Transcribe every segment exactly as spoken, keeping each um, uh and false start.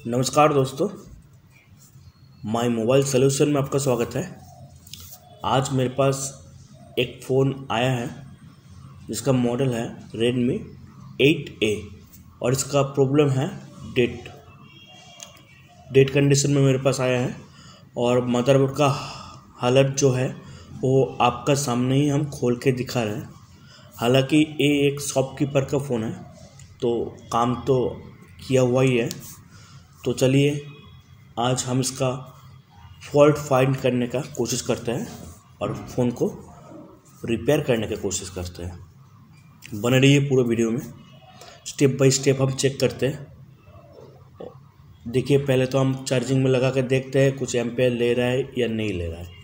नमस्कार दोस्तों, my mobile solution में आपका स्वागत है। आज मेरे पास एक फ़ोन आया है जिसका मॉडल है रेडमी एट ए और इसका प्रॉब्लम है डेट डेट कंडीशन में मेरे पास आया है। और मदरबोर्ड का हालत जो है वो आपका सामने ही हम खोल के दिखा रहे हैं। हालांकि ये एक शॉपकीपर का फ़ोन है तो काम तो किया हुआ ही है। तो चलिए आज हम इसका फॉल्ट फाइंड करने का कोशिश करते हैं और फ़ोन को रिपेयर करने की कोशिश करते हैं। बने रहिए पूरे वीडियो में, स्टेप बाय स्टेप हम चेक करते हैं। देखिए, पहले तो हम चार्जिंग में लगा कर देखते हैं कुछ एम्पेयर ले रहा है या नहीं ले रहा है।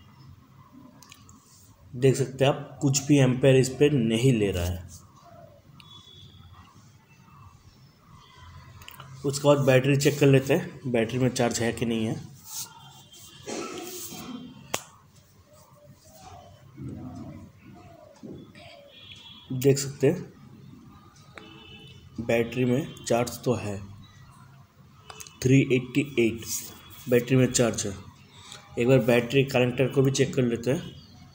देख सकते हैं आप, कुछ भी एम्पेयर इस पर नहीं ले रहा है। उसके बाद बैटरी चेक कर लेते हैं, बैटरी में चार्ज है कि नहीं है। देख सकते हैं बैटरी में चार्ज तो है, थ्री एट्टी एट बैटरी में चार्ज है। एक बार बैटरी कनेक्टर को भी चेक कर लेते हैं।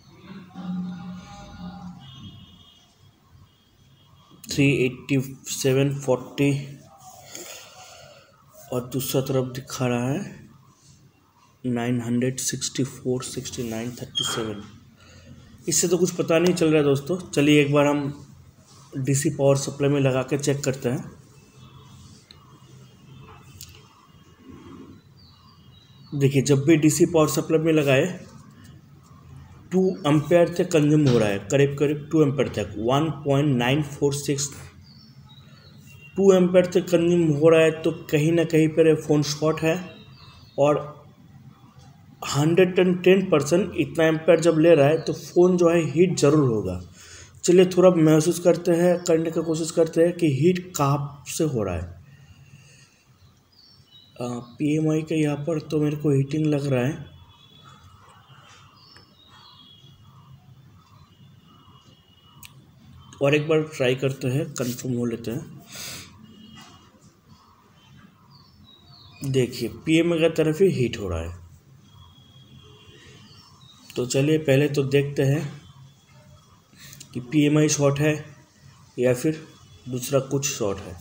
थ्री एट्टी सेवन फोर्टी और दूसरा तरफ दिखा रहा है nine hundred sixty four sixty nine thirty seven. इससे तो कुछ पता नहीं चल रहा है दोस्तों। चलिए एक बार हम डीसी पावर सप्लाई में लगा के चेक करते हैं। देखिए, जब भी डीसी पावर सप्लाई में लगाए टू एम्पेयर तक कंज्यूम हो रहा है, करीब करीब टू एम्पेयर तक, one point nine four six two ampere तक कंज्यूम हो रहा है। तो कहीं ना कहीं पर फ़ोन शॉर्ट है और हंड्रेड एंड टेन परसेंट इतना एम्पेयर जब ले रहा है तो फ़ोन जो है हीट ज़रूर होगा। चलिए थोड़ा महसूस करते हैं, करने की कोशिश करते हैं कि हीट कहाँ से हो रहा है। पीएमआई का यहाँ पर तो मेरे को हीटिंग लग रहा है। और एक बार ट्राई करते हैं, कंफर्म हो लेते हैं। देखिए, पीएमआई का तरफ ही हीट हो रहा है। तो चलिए पहले तो देखते हैं कि पीएमआई शॉर्ट है या फिर दूसरा कुछ शॉर्ट है।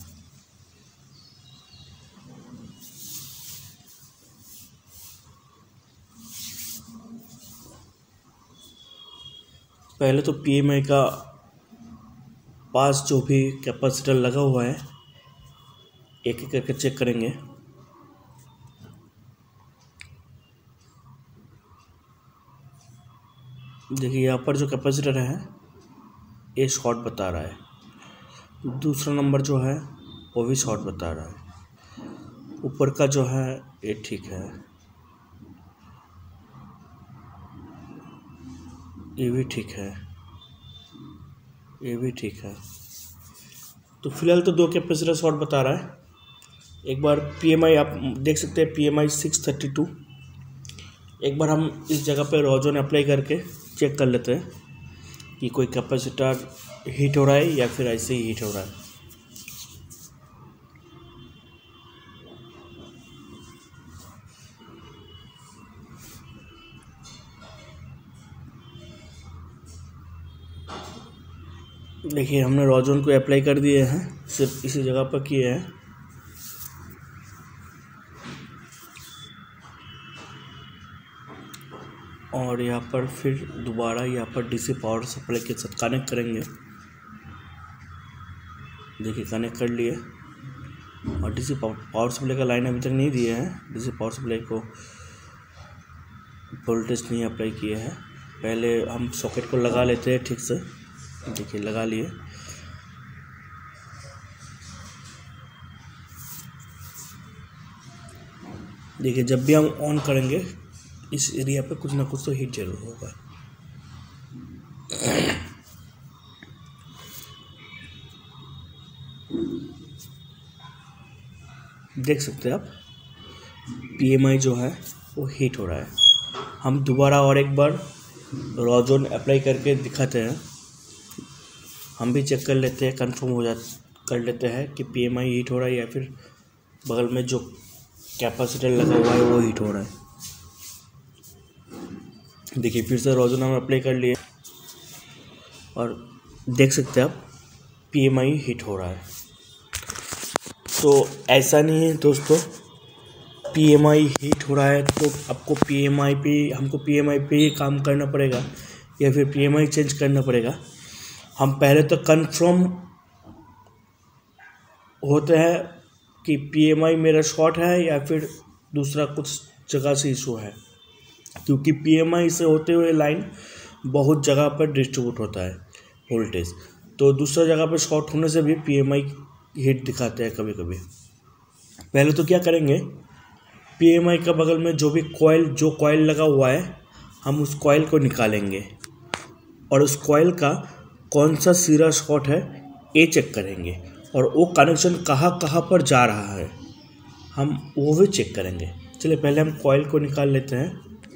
पहले तो पीएमआई का पास जो भी कैपेसिटर लगा हुआ है एक एक करके चेक करेंगे। देखिए, यहाँ पर जो कैपेसिटर है ये शॉर्ट बता रहा है। दूसरा नंबर जो है वो भी शॉर्ट बता रहा है। ऊपर का जो है ये ठीक है, ये भी ठीक है, ये भी ठीक है। तो फिलहाल तो दो कैपेसिटर शॉर्ट बता रहा है। एक बार पीएमआई आप देख सकते हैं, पीएमआई सिक्स थर्टी टू। एक बार हम इस जगह पे रोजोन अप्लाई करके चेक कर लेते हैं कि कोई कैपेसिटर हीट हो रहा है या फिर ऐसे ही हीट हो रहा है। देखिए, हमने रोजोन को अप्लाई कर दिए हैं, सिर्फ इसी जगह पर किए हैं। और यहाँ पर फिर दोबारा यहाँ पर डीसी पावर सप्लाई के साथ कनेक्ट करेंगे। देखिए, कनेक्ट कर लिए और डीसी पावर सप्लाई का लाइन अभी तक नहीं दिए हैं। डीसी पावर सप्लाई को वोल्टेज नहीं अप्लाई किए हैं। पहले हम सॉकेट को लगा लेते हैं ठीक से। देखिए, लगा लिए। देखिए, जब भी हम ऑन करेंगे इस एरिया पे कुछ ना कुछ तो हीट जरूर होगा। देख सकते हैं आप, पीएमआई जो है वो हीट हो रहा है। हम दोबारा और एक बार रोजोन अप्लाई करके दिखाते हैं। हम भी चेक कर लेते हैं, कंफर्म हो जा कर लेते हैं कि पीएमआई हीट हो रहा है या फिर बगल में जो कैपेसिटर लगा हुआ है वो हीट हो रहा है। देखिए फिर से रोजन हम अप्लाई कर लिए और देख सकते हैं आप पी एम आई हीट हो रहा है। तो ऐसा नहीं है दोस्तों, पी एम आई हीट हो रहा है तो आपको पी एम आई पे हमको पी एम आई पे ही काम करना पड़ेगा या फिर पी एम आई चेंज करना पड़ेगा। हम पहले तो कंफर्म होते हैं कि पी एम आई मेरा शॉर्ट है या फिर दूसरा कुछ जगह से इशू है, क्योंकि पी एम आई से होते हुए लाइन बहुत जगह पर डिस्ट्रीब्यूट होता है वोल्टेज, तो दूसरा जगह पर शॉर्ट होने से भी पी एम आई हीट दिखाते हैं कभी कभी। पहले तो क्या करेंगे, पी एम आई का बगल में जो भी कॉइल जो कॉइल लगा हुआ है हम उस कॉइल को निकालेंगे और उस कॉइल का कौन सा सिरा शॉर्ट है ये चेक करेंगे और वो कनेक्शन कहाँ कहाँ पर जा रहा है हम वो भी चेक करेंगे। चलिए पहले हम कॉइल को निकाल लेते हैं।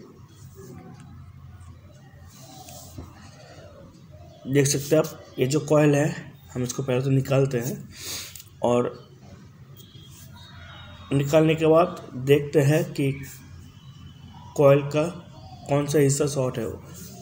देख सकते हैं आप ये जो कॉइल है हम इसको पहले तो निकालते हैं और निकालने के बाद देखते हैं कि कॉइल का कौन सा हिस्सा शॉर्ट है। वो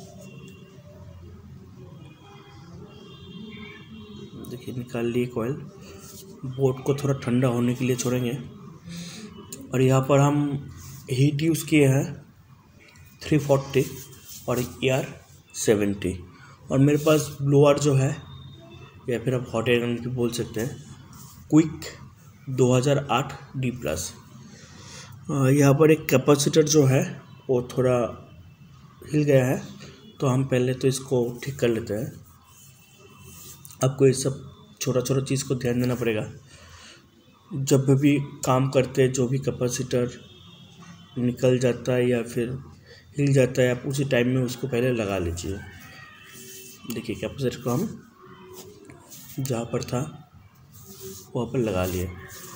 देखिए निकाल लिए कॉइल। बोर्ड को थोड़ा ठंडा होने के लिए छोड़ेंगे और यहाँ पर हम हीट यूज़ किए हैं थ्री फोर्टी और ए आर सेवेंटी और मेरे पास ब्लोअर जो है या फिर आप हॉट एयर की बोल सकते हैं क्विक दो हज़ार आठ डी प्लस। यहाँ पर एक कैपेसिटर जो है वो थोड़ा हिल गया है तो हम पहले तो इसको ठीक कर लेते हैं। आपको ये सब छोटा छोटा चीज़ को ध्यान देना पड़ेगा। जब भी काम करते हैं जो भी कैपेसिटर निकल जाता है या फिर हिल जाता है आप उसी टाइम में उसको पहले लगा लीजिए। देखिए कैपेसिटर को हम जहाँ पर था वहाँ पर लगा लिए।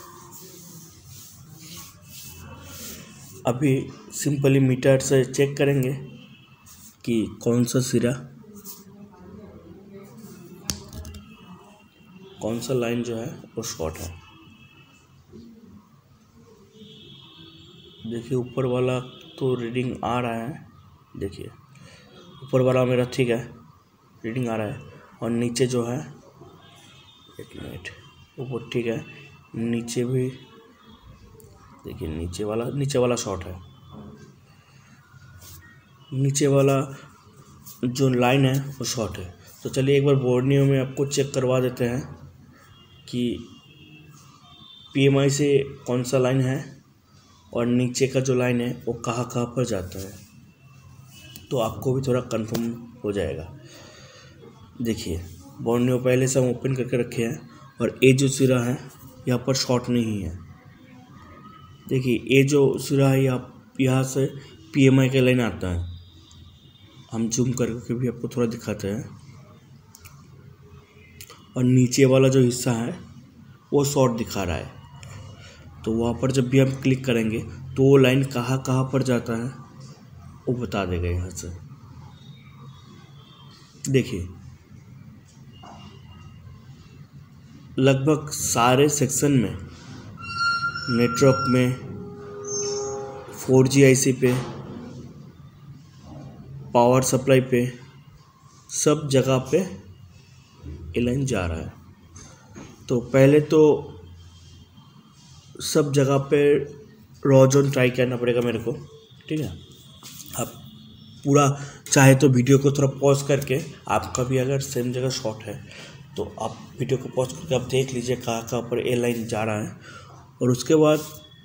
अभी सिंपली मीटर से चेक करेंगे कि कौन सा सिरा कौन सा लाइन जो है वो शॉर्ट है। देखिए ऊपर वाला तो रीडिंग आ रहा है, देखिए ऊपर वाला मेरा ठीक है रीडिंग आ रहा है और नीचे जो है एक मिनट ऊपर ठीक है, नीचे भी देखिए नीचे वाला नीचे वाला शॉर्ट है। नीचे वाला जो लाइन है वो शॉर्ट है। तो चलिए एक बार बोर्नियो में आपको चेक करवा देते हैं कि पी एम आई से कौन सा लाइन है और नीचे का जो लाइन है वो कहाँ कहाँ पर जाता है, तो आपको भी थोड़ा कंफर्म हो जाएगा। देखिए बोर्नियो पहले से हम ओपन करके रखे हैं और ये जो सिरा है यहाँ पर शॉर्ट नहीं है। देखिए ये जो सिरा है यहाँ यहाँ से पी एम आई का लाइन आता है। हम जूम करके भी आपको थोड़ा दिखाते हैं और नीचे वाला जो हिस्सा है वो शॉर्ट दिखा रहा है। तो वहाँ पर जब भी हम क्लिक करेंगे तो वो लाइन कहाँ कहाँ पर जाता है वो बता देगा यहाँ से। देखिए लगभग सारे सेक्शन में नेटवर्क में फोर जी आईसी पे पावर सप्लाई पे सब जगह पे ये लाइन जा रहा है। तो पहले तो सब जगह पे रोजन ट्राई करना पड़ेगा मेरे को, ठीक है। आप पूरा चाहे तो वीडियो को थोड़ा पॉज करके, आपका भी अगर सेम जगह शॉर्ट है तो आप वीडियो को पॉज करके आप देख लीजिए कहाँ कहाँ पर ए लाइन जा रहा है। और उसके बाद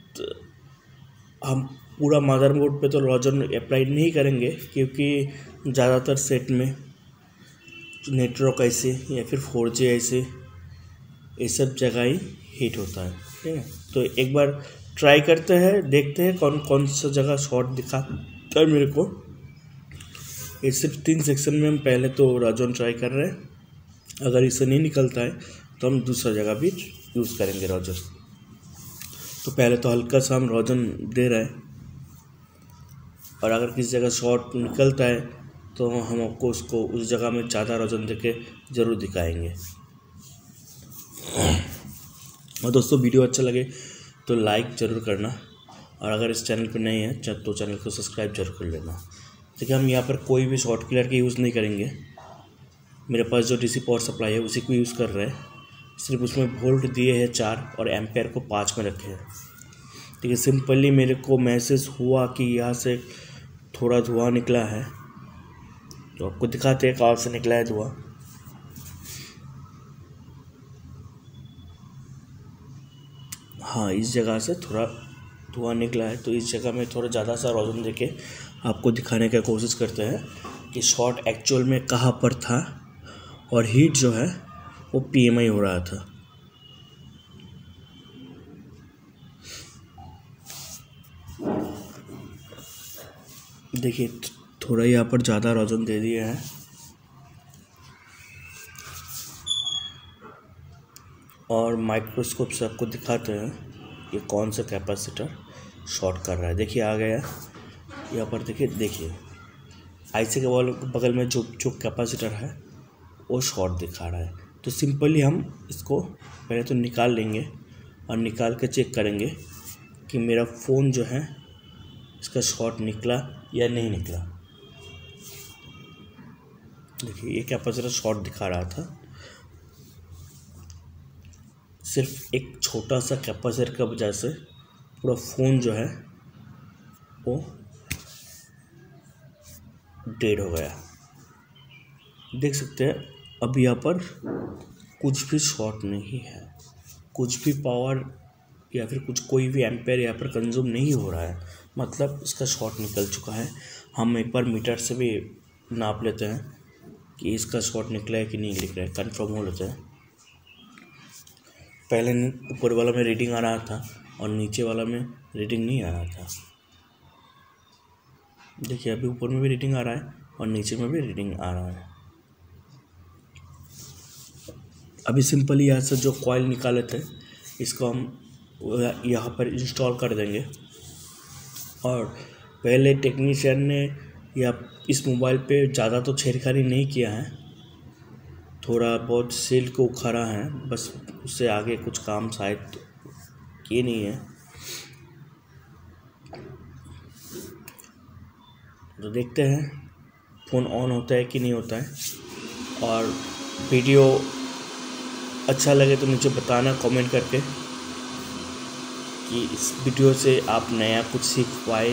हम पूरा मदरबोर्ड पे तो रोजन अप्लाई नहीं करेंगे क्योंकि ज़्यादातर सेट में नेटवर्क ऐसे या फिर फोर जी ऐसे ये सब जगह ही हीट होता है, ठीक है। तो एक बार ट्राई करते हैं, देखते हैं कौन कौन सा जगह शॉर्ट दिखाता है मेरे को। ये सिर्फ तीन सेक्शन में हम पहले तो रोजन ट्राई कर रहे हैं। अगर इससे नहीं निकलता है तो हम दूसरा जगह भी यूज़ करेंगे रोजन। तो पहले तो हल्का सा हम रोजन दे रहे हैं और अगर किसी जगह शॉर्ट निकलता है तो हम आपको उसको उस जगह में ज़्यादा रोजन देके ज़रूर दिखाएंगे। और दोस्तों वीडियो अच्छा लगे तो लाइक ज़रूर करना और अगर इस चैनल पर नए हैं तो चैनल को सब्सक्राइब जरूर कर लेना। देखिए हम यहाँ पर कोई भी शॉर्ट किलर का यूज़ नहीं करेंगे। मेरे पास जो डीसी पावर सप्लाई है उसी को यूज़ कर रहे हैं। सिर्फ उसमें वोल्ट दिए हैं चार और एम्पेयर को पाँच में रखे हैं। देखिए सिंपली मेरे को मैसेज हुआ कि यहाँ से थोड़ा धुआं निकला है, तो आपको दिखाते हैं कहाँ से निकला है धुआं। हाँ, इस जगह से थोड़ा धुआं निकला है, तो इस जगह में थोड़ा ज़्यादा सा रोशनी देके आपको दिखाने का कोशिश करते हैं कि शॉर्ट एक्चुअल में कहाँ पर था और हीट जो है वो पीएमआई हो रहा था। देखिए थोड़ा यहाँ पर ज़्यादा रोशनी दे दिया है और माइक्रोस्कोप से आपको दिखाते हैं ये कौन सा कैपेसिटर शॉर्ट कर रहा है। देखिए आ गया यहाँ पर। देखिए देखिए आईसी के बगल बगल में जो जो कैपेसिटर है वो शॉर्ट दिखा रहा है। तो सिंपली हम इसको पहले तो निकाल लेंगे और निकाल के चेक करेंगे कि मेरा फ़ोन जो है इसका शॉर्ट निकला या नहीं निकला। देखिए ये कैपेसिटर शॉर्ट दिखा रहा था। सिर्फ एक छोटा सा कैपेसिटर की वजह से पूरा फ़ोन जो है वो डेड हो गया। देख सकते हैं अब यहाँ पर कुछ भी शॉर्ट नहीं है, कुछ भी पावर या फिर कुछ कोई भी एम्पेयर यहाँ पर कंज्यूम नहीं हो रहा है, मतलब इसका शॉर्ट निकल चुका है। हम एक बार मीटर से भी नाप लेते हैं कि इसका शॉर्ट निकला है कि नहीं निकला है, कंफर्म हो लेते हैं। पहले ऊपर वाला में रीडिंग आ रहा था और नीचे वाला में रीडिंग नहीं आ रहा था। देखिए अभी ऊपर में भी रीडिंग आ रहा है और नीचे में भी रीडिंग आ रहा है। अभी सिंपली यहाँ से जो कॉइल निकाले थे इसको हम यहाँ पर इंस्टॉल कर देंगे। और पहले टेक्नीशियन ने या इस मोबाइल पे ज़्यादा तो छेड़खानी नहीं किया है, थोड़ा बहुत सेल को उखाड़ा है बस, उससे आगे कुछ काम शायद किए नहीं है। तो देखते हैं फ़ोन ऑन होता है कि नहीं होता है। और वीडियो अच्छा लगे तो मुझे बताना कमेंट करके कि इस वीडियो से आप नया कुछ सीख पाए,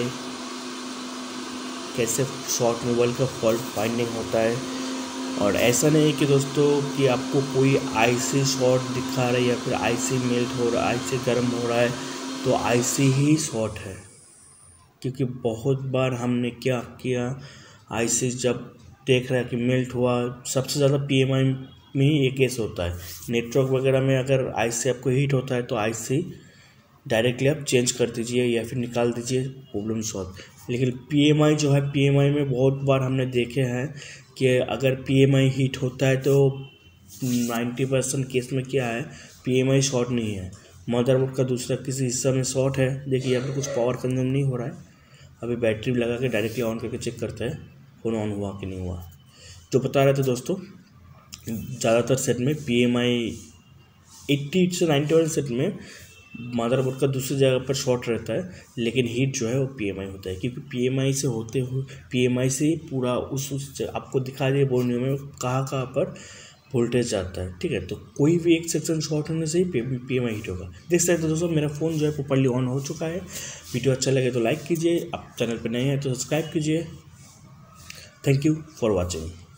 कैसे शॉर्ट मोबाइल का फॉल्ट फाइंडिंग होता है। और ऐसा नहीं है कि दोस्तों कि आपको कोई आईसी शॉर्ट दिखा रहा है या फिर आईसी मेल्ट हो रहा है, आईसी गर्म हो रहा है तो आईसी ही शॉर्ट है। क्योंकि बहुत बार हमने क्या किया, आईसी जब देख रहा है कि मेल्ट हुआ, सबसे ज़्यादा पीएमआई में ही एक केस होता है। नेटवर्क वगैरह में अगर आईसी आपको हीट होता है तो आईसी डायरेक्टली आप चेंज कर दीजिए या फिर निकाल दीजिए, प्रॉब्लम सॉल्व। लेकिन पीएमआई जो है, पीएमआई में बहुत बार हमने देखे हैं कि अगर पीएमआई हीट होता है तो नब्बे परसेंट केस में क्या है, पीएमआई शॉर्ट नहीं है, मदरबोर्ड का दूसरा किसी हिस्सा में शॉर्ट है। देखिए यहाँ पर कुछ पावर कंज्यूम नहीं हो रहा है। अभी बैटरी लगा के डायरेक्टली ऑन करके चेक करते हैं फ़ोन ऑन हुआ कि नहीं हुआ। जो बता रहे थे दोस्तों, ज़्यादातर सेट में पीएमआई अस्सी से नब्बे वाले सेट में मदरबोर्ड का दूसरी जगह पर शॉर्ट रहता है, लेकिन हीट जो है वो पीएमआई होता है। क्योंकि पीएमआई से होते हुए पीएमआई से पूरा उस उस आपको दिखा दिए बोर्ड में कहाँ कहाँ पर वोल्टेज जाता है। ठीक है, तो कोई भी एक सेक्शन शॉर्ट होने से ही पीएमआई हीट होगा। देख सकते हैं दोस्तों मेरा फ़ोन जो है प्रॉपर्ली ऑन हो चुका है। वीडियो अच्छा लगे तो लाइक कीजिए, आप चैनल पर नए हैं तो सब्सक्राइब कीजिए। Thank you for watching.